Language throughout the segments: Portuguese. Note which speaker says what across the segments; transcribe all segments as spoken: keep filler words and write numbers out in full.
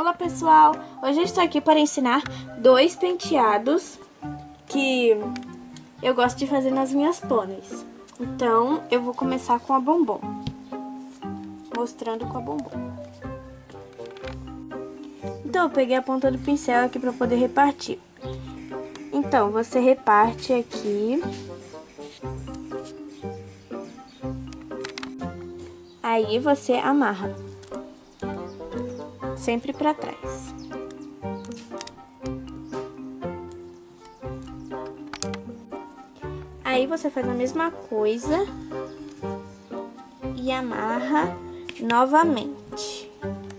Speaker 1: Olá pessoal, hoje eu estou aqui para ensinar dois penteados que eu gosto de fazer nas minhas pôneis. Então eu vou começar com a Bombom, mostrando com a Bombom. Então eu peguei a ponta do pincel aqui para poder repartir. Então você reparte aqui, aí você amarra sempre para trás. Aí você faz a mesma coisa e amarra novamente.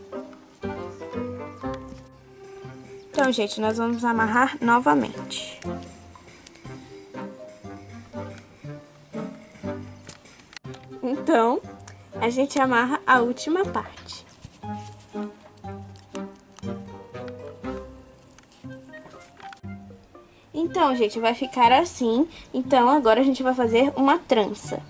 Speaker 1: Então, gente, nós vamos amarrar novamente. Então, a gente amarra a última parte. Então, gente, vai ficar assim. Então, agora a gente vai fazer uma trança.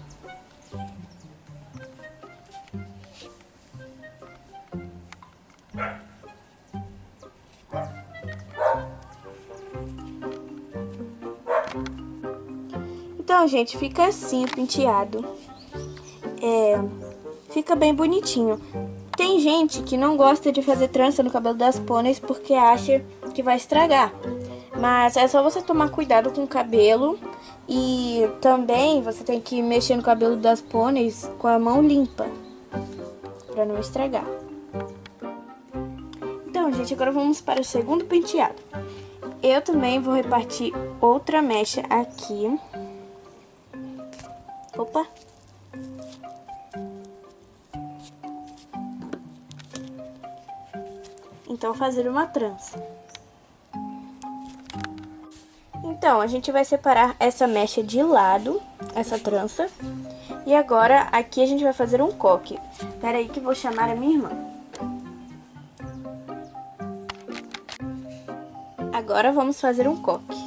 Speaker 1: Então, gente, fica assim o penteado. É, fica bem bonitinho. Tem gente que não gosta de fazer trança no cabelo das pôneis porque acha que vai estragar. Mas é só você tomar cuidado com o cabelo e também você tem que mexer no cabelo das pôneis com a mão limpa, para não estragar. Então, gente, agora vamos para o segundo penteado. Eu também vou repartir outra mecha aqui. Opa! Então, fazer uma trança. Então, a gente vai separar essa mecha de lado, essa trança. E agora, aqui a gente vai fazer um coque. Espera aí que eu vou chamar a minha irmã. Agora vamos fazer um coque.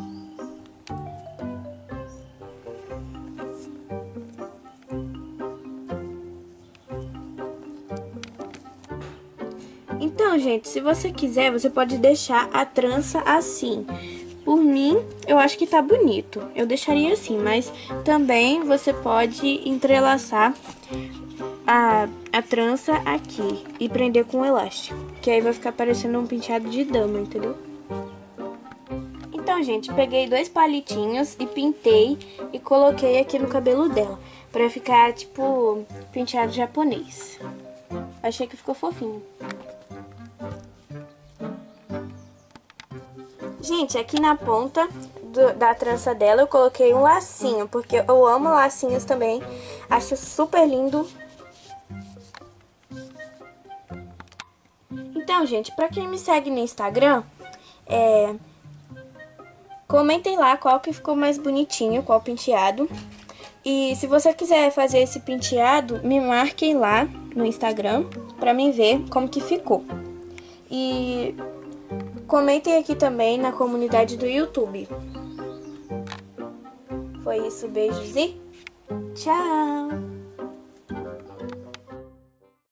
Speaker 1: Então, gente, se você quiser, você pode deixar a trança assim. Por mim, eu acho que tá bonito. Eu deixaria assim, mas também você pode entrelaçar a, a trança aqui e prender com um elástico. Que aí vai ficar parecendo um penteado de dama, entendeu? Então, gente, peguei dois palitinhos e pintei e coloquei aqui no cabelo dela. Pra ficar, tipo, penteado japonês. Achei que ficou fofinho. Gente, aqui na ponta do, da trança dela eu coloquei um lacinho, porque eu amo lacinhos também, acho super lindo. Então, gente, pra quem me segue no Instagram, é, comentem lá qual que ficou mais bonitinho, qual penteado. E se você quiser fazer esse penteado, me marquem lá no Instagram pra mim ver como que ficou. E comentem aqui também na comunidade do YouTube. Foi isso, beijos e tchau!